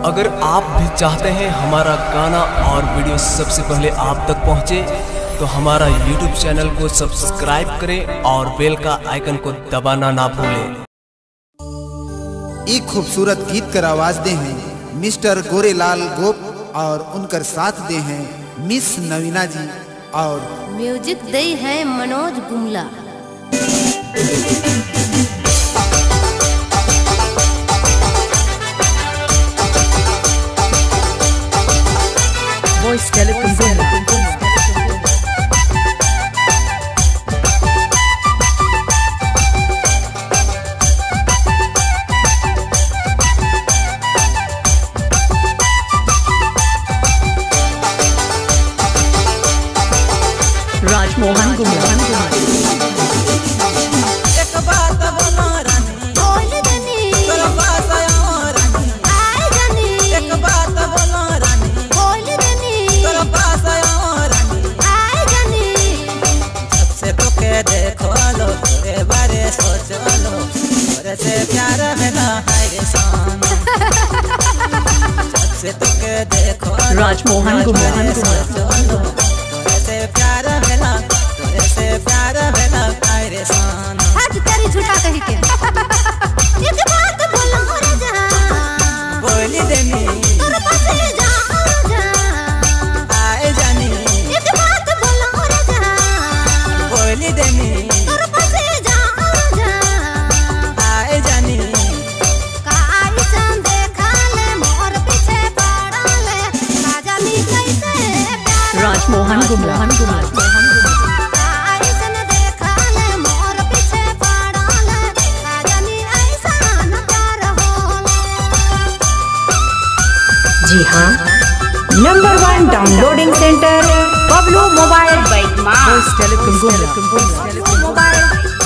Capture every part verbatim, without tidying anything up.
अगर आप भी चाहते हैं हमारा गाना और वीडियो सबसे पहले आप तक पहुंचे, तो हमारा यूट्यूब चैनल को सब्सक्राइब करें और बेल का आइकन को दबाना ना भूलें। एक खूबसूरत गीत कर आवाज दे हैं मिस्टर गोरेलाल गोप और उनकर साथ दे हैं मिस नवीना जी और म्यूजिक दे है Manoj Gumla. Voice Telecom Gumla. Raj Mohan Gumla. देखो लो तेरे बारे सोचो लो तेरे से प्यार मिला है रे सोना सबसे तुके देखो राज मोहन गुमला सोचो लो तेरे से प्यार मिला तेरे से प्यार मिला है रे सोना आज तेरी झूठा कही के एक बात बोलो रे जान बोली देनी तोर पास जा जा आए जानी एक बात बोलो रे जान बोली देनी तोर पास जा जा आए जानी काई सन देखा ले मोर पीछे पड़ा ले ना जानी कैसे प्यार राज मोहन गुमला काई सन देखा ले मोर पीछे पड़ा ले ना जानी ऐसा न प्यार होला। जी हाँ, number one downloading centre Bablu mobile bike voice telecom Gumla mobile.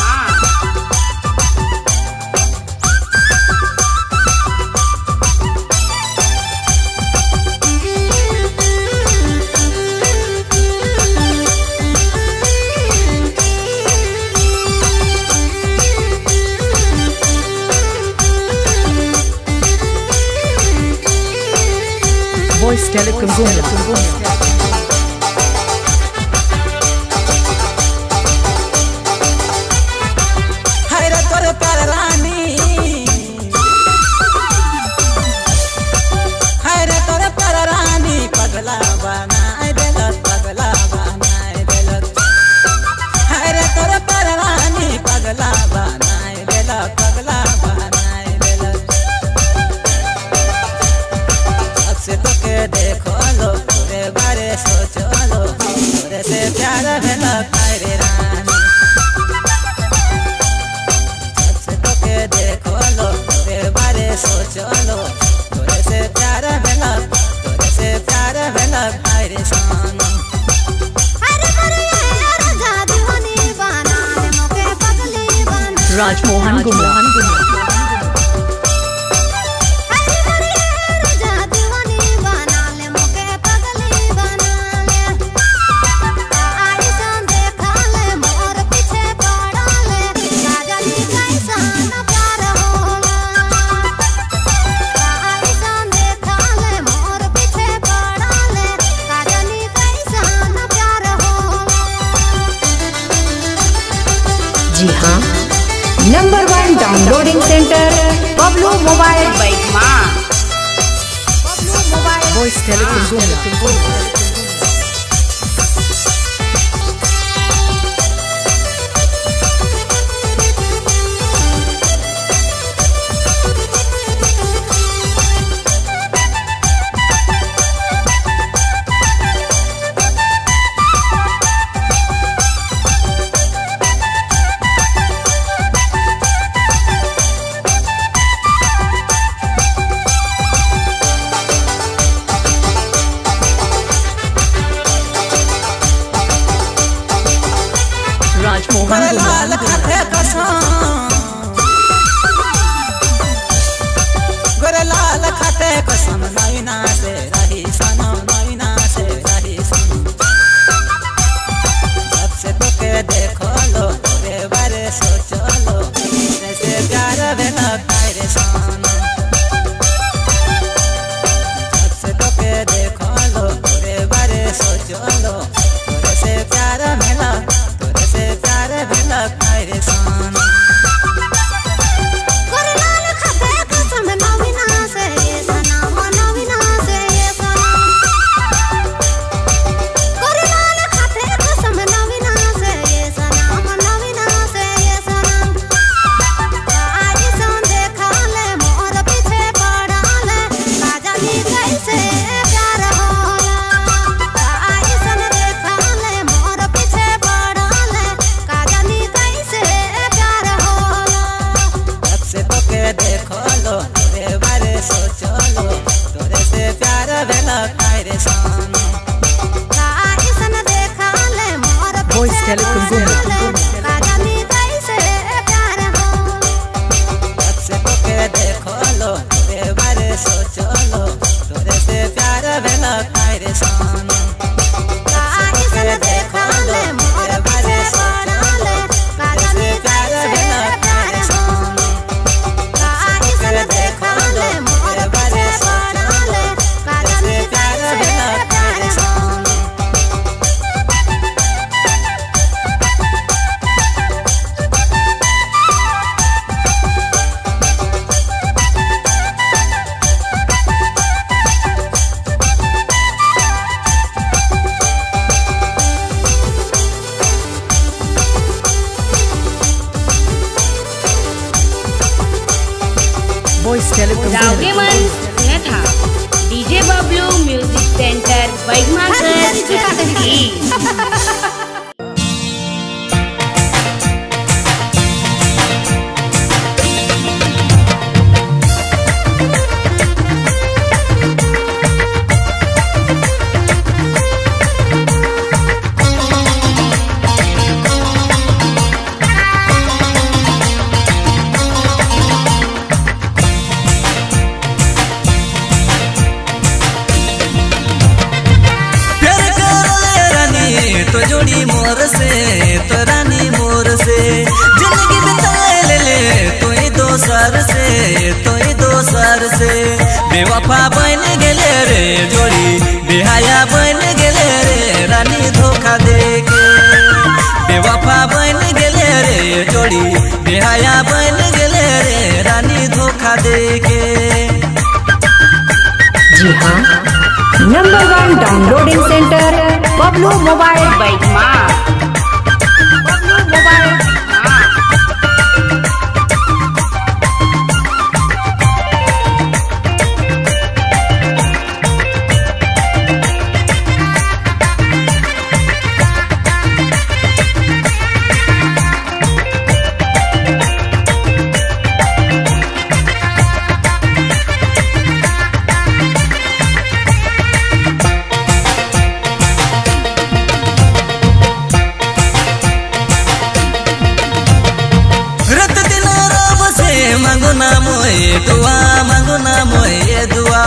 Voice Telecom Gumla. हरे तोर प्यार रानी हरे तोर प्यार रानी पगला बनाए देलत पगला बनाए देलत हरे तोर प्यार रानी पगला बनाए देलत पगला बनाए देलत सबसे तोके देखो लो तेरे बारे सोचो लो तेरे से प्यार भेला रे रानी देखो लो तेरे बारे सोचो लो तोरे से प्यार मिला तोरे से प्यार मिला रे सोना अरे अरे राजा दीवानी बना ले मोके पगली बना राज मोहन गुमला अरे अरे राजा दीवानी बना ले मोके पगली बना ले आई सन देखा ले मोर पीछे पड़ा ले राजा जी कैसा न प्यार होला। आई सन देखा ले मोर पीछे पड़ा ले राजा जी कैसा न प्यार होला। जी हाँ, number one downloading centre Bablu mobile bike Bablu mobile voice telecom Gumla. Hemant नथा DJ Bablu music centre Baigmagarh city. तो जोड़ी मोर से तो रानी मोर से जिंदगी बिताए ले ले तो ही दो सर से तो ही दो सर से बेवफा बन गेले रे जोड़ी बेहाया बन गेले रे रानी धोखा दे के बेवफा बन गेले रे जोड़ी बेहाया बन गेले रे रानी धोखा दे के। जी हाँ, number one downloading centre Bablu mobile Baigma Bablu mobile Baigma. मांगो ना मोए दुआ मांगो ना मोए दुआ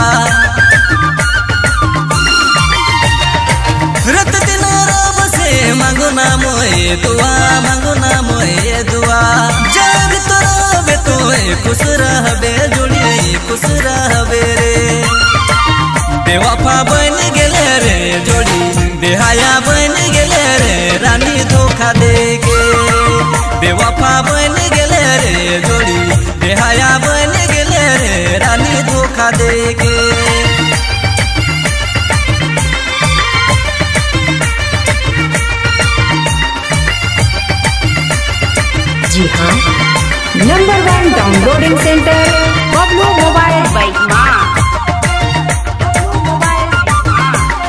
रत दिन रब से मांगो ना मोए दुआ मांगो ना मोए दुआ जब तो रबे तोए खुश रहबे जोड़ी खुश रहबे रे बेवफा बन गेले रे जोड़ी बेहाया बन गेले रे रानी धोखा दे के बेवफा बन गेले रे जोड़ी बेहाया बन गेले रे रानी धोखा दे के। जी हाँ, number one downloading centre Bablu mobile Baigma Bablu mobile Baigma.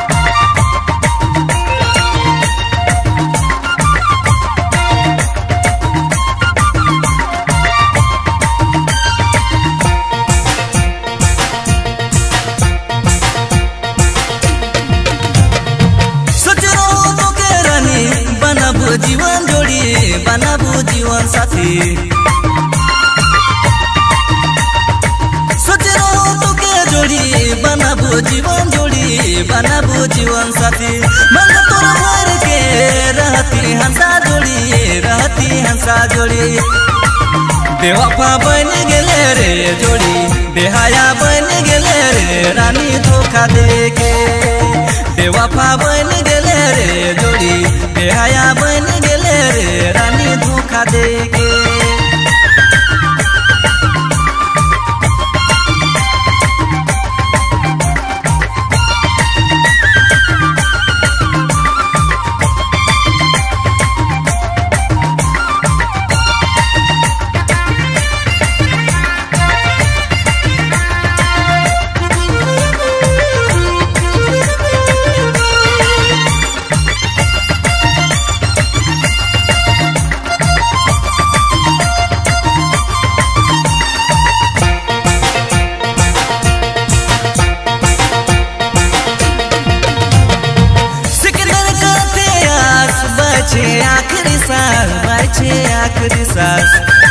जीवन जोड़ी बनाबू जीवन साथी सोच रहो तो के जोड़ी बनाबू जीवन जोड़ी बनाबू जीवन साथी मन तोर भर के रहती हंसा जोड़ी रहती हंसा जोड़ी बेवफा बन गेले रे जोड़ी बेहाया बन गेले रे रानी धोखा दे के बेवफा बन गेले रे जोड़ी बेहाया बन गेले रे रानी धोखा दे के। आखिरी सांस बाछे आखिरी सांस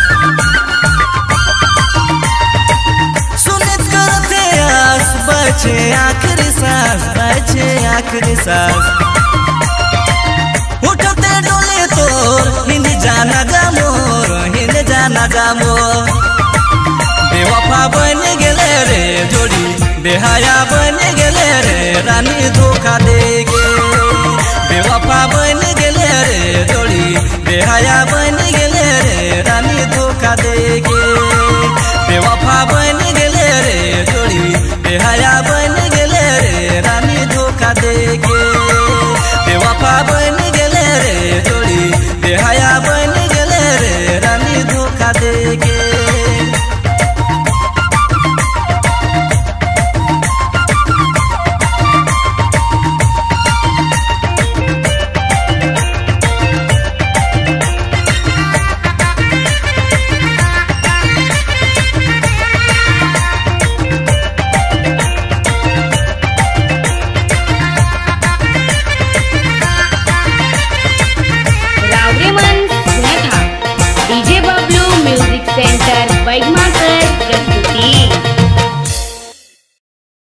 सुनित करते आस बाछे आखिरी सांस बाछे आखिरी सांस उठते डोले तोर हिंद जाना जा मोर हिंद जाना जा मोर बेवफा बन गेले रे जोड़ी बेहाया बन